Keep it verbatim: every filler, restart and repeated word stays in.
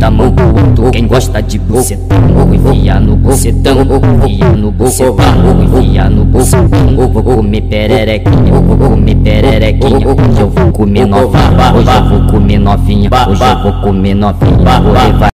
da mão pro outro. Quem gosta de bucetão, vou enfiar no bucetão, enfiar no bucetão, vou enfiar no bucetão. Vou comer pererequinha, vou comer pererequinha. Hoje eu vou comer novinha, hoje eu vou comer novinha, hoje eu vou comer novinha. Vou levar